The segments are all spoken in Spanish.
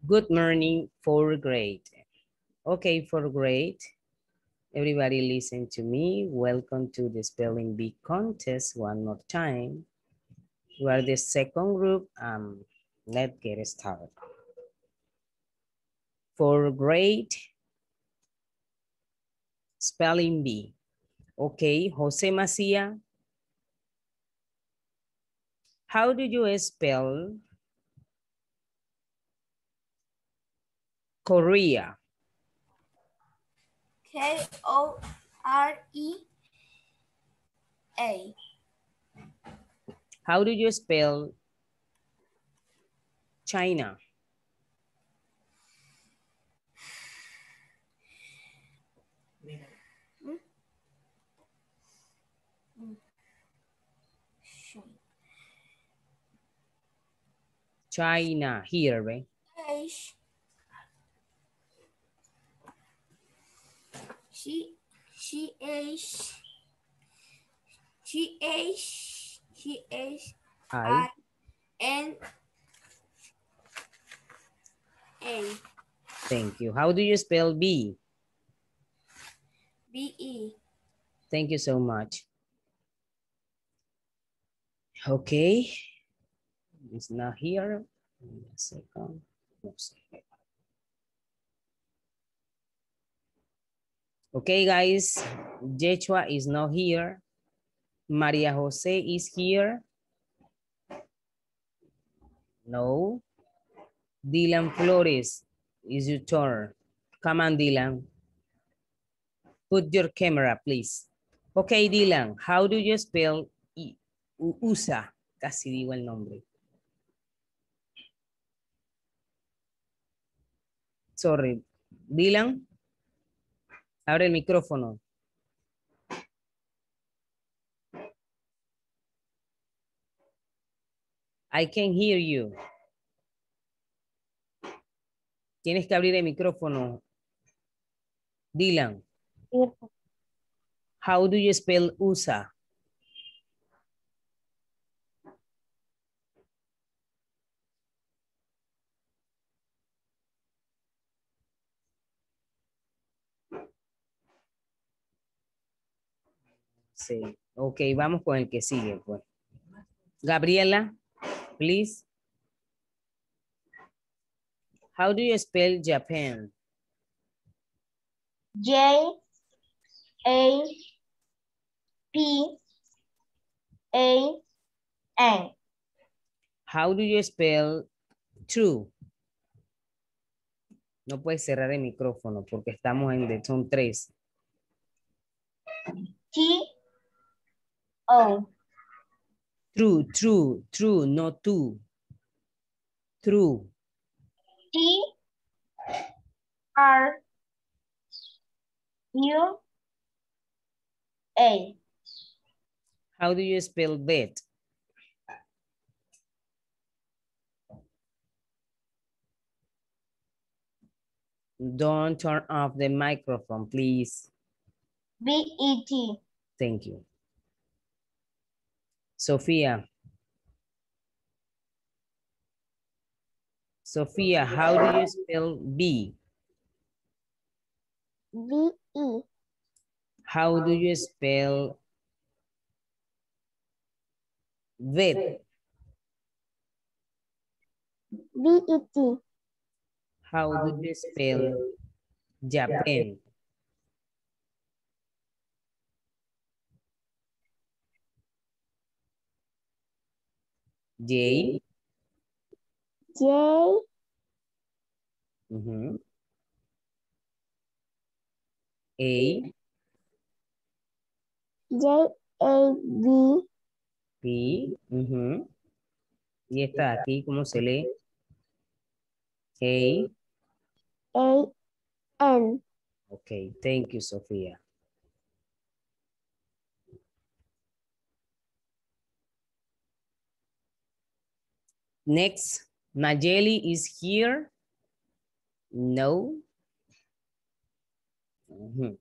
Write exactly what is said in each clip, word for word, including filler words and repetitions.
Good morning, fourth grade. Okay, fourth grade. Everybody listen to me. Welcome to the spelling bee contest one more time. We are the second group. Um, let's get started. Fourth grade, spelling bee. Okay, Jose Macia. How do you spell Korea? K O R E A. How do you spell China? China, here, right? H. C C H C H C H I. I N A. Thank you. How do you spell B? B E. Thank you so much. Okay. It's not here. A second. No sé. Okay, guys. Yechua is not here. Maria Jose is here. No. Dylan Flores is your turn. Come on, Dylan. Put your camera, please. Okay, Dylan. How do you spell I- U- USA? Casi digo el nombre. Sorry. Dylan, abre el micrófono. I can hear you. Tienes que abrir el micrófono. Dylan. How do you spell U S A? Sí. Ok, vamos con el que sigue, pues. Gabriela, please. How do you spell Japan? J A P A N. How do you spell true? No puedes cerrar el micrófono porque estamos en de son tres. T O. True, true, true, no tú. True. T R U A. How do you spell bed? Don't turn off the microphone, please. B E T. Thank you. Sophia. Sophia, how do you spell B? B E. How do you spell vet? B E T. How do you spell Japan? J. J Uh-huh. A. J A B P. Uh-huh. Y está aquí, ¿cómo se lee? A. A N. Okay, thank you, Sophia. Next, Nayeli is here. No. Uh-huh.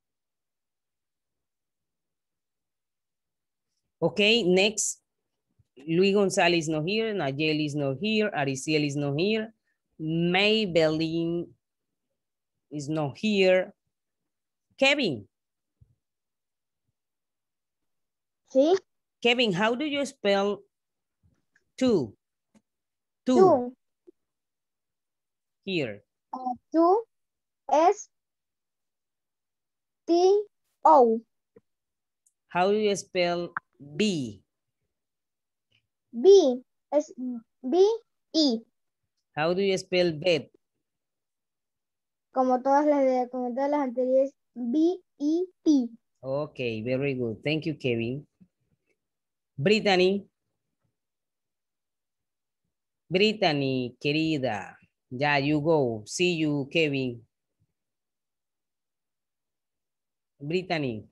Okay, next, Luis González is not here. Nayeli is not here. Ariciel is not here. Maybelline is not here. Kevin. Sí. Kevin, how do you spell two? Two. Two. Here. Uh, two. S. T. O. How do you spell B? B. S. B. E. How do you spell bed? Como todas las de, como todas las anteriores. B. E. T. Okay, very good. Thank you, Kevin. Brittany. Brittany, querida. Ya, you go. See you, Kevin. Brittany.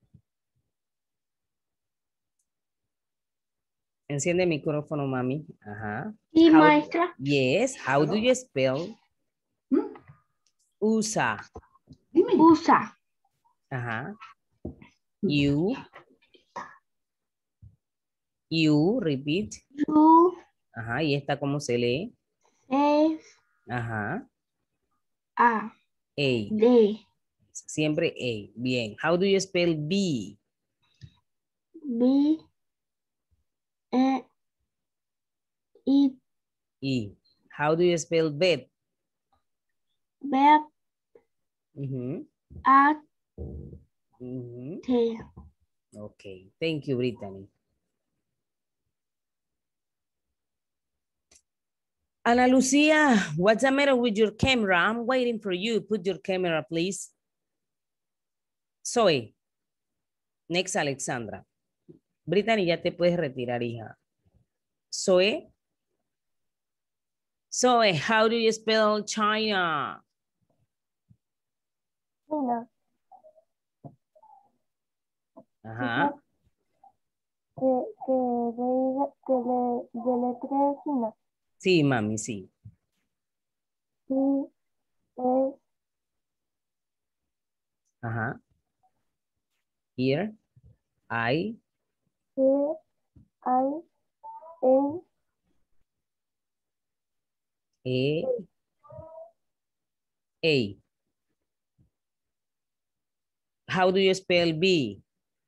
Enciende el micrófono, mami. Ajá. Sí, How- maestra. Yes. How do you spell ¿Mm? U S A? Usa. Ajá. You. You, repeat. U. Ajá. ¿Y esta cómo se lee? S. Ajá. A. A. D. Siempre A. Bien. How do you spell B? B. E. I. E. How do you spell bed? B. Ujú, A. ujú. T. Okay. Thank you, Brittany. Ana Lucia, what's the matter with your camera? I'm waiting for you. Put your camera, please. Zoe. Next, Alexandra. Brittany, ya te puedes retirar, hija. Zoe. Zoe, how do you spell China? China. Ajá. Que, que, le, que le deletree China. Sí, mami, sí. Sí. Es. Ajá. Here. I. C. I. N. E. A. How do you spell B?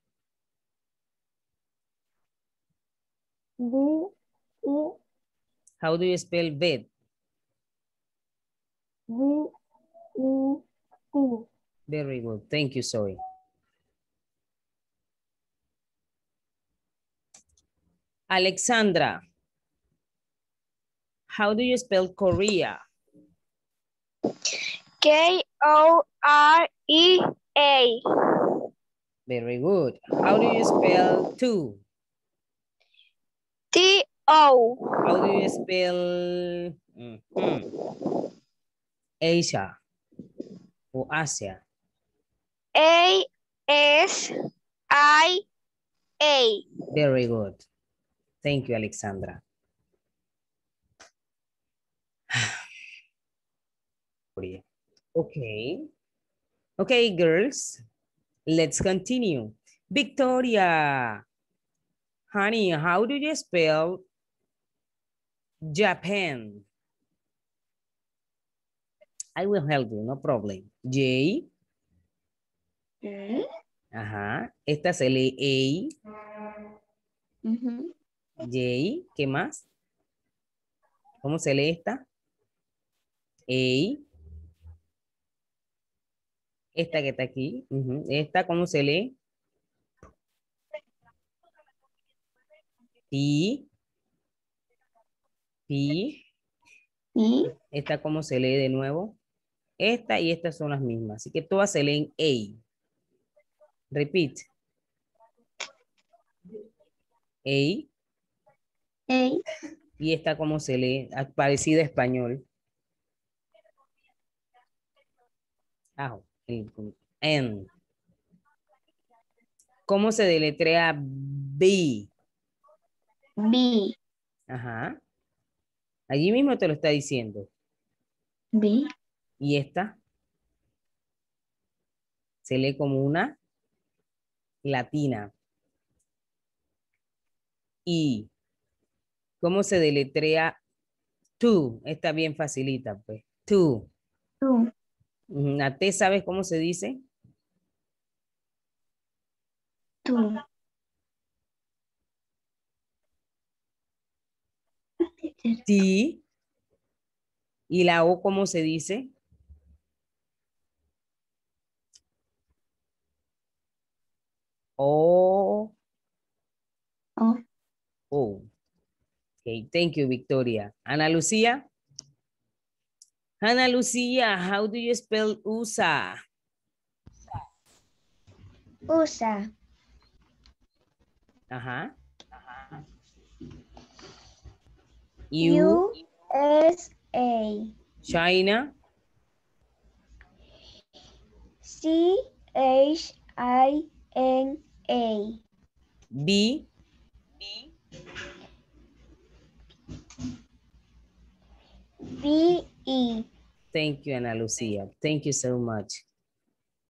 B. E. How do you spell bed? B. E. T. Very good. Thank you, Zoe. Alexandra. How do you spell Korea? K. O. R. E. A. Very good. How do you spell two? T. O. How do you spell mhm, Asia or Asia? A. S. I. A. Very good. Thank you, Alexandra. Okay. Okay, girls, let's continue. Victoria. Honey, how do you spell Japan? I will help you, no problem. J. Mm. Ajá. Esta se lee Ujú. A. J. ¿Qué más? ¿Cómo se lee esta? A. Esta que está aquí. Ujú. Esta, ¿cómo se lee? P. P. Y. Esta, ¿cómo se lee de nuevo? Esta y estas son las mismas. Así que todas se leen A. Repeat. A. A. Y esta, ¿cómo se lee? Ah, parecida a español. Ah, el- N. ¿Cómo se deletrea B? B. Ajá. Allí mismo te lo está diciendo. B. Y esta se lee como una latina. I. ¿Cómo se deletrea tú? Está bien facilita, pues. Tú. Two. Ujú. ¿A T sabes cómo se dice? Two. Ti. ¿Y la O cómo se dice? O. Oh. O. Okay, thank you, Victoria. Ana Lucía. Ana Lucía, how do you spell U S A? U S A. Ajá. U U. S A. China. C H I N A. B. B E. Thank you, Ana Lucía. Thank you so much.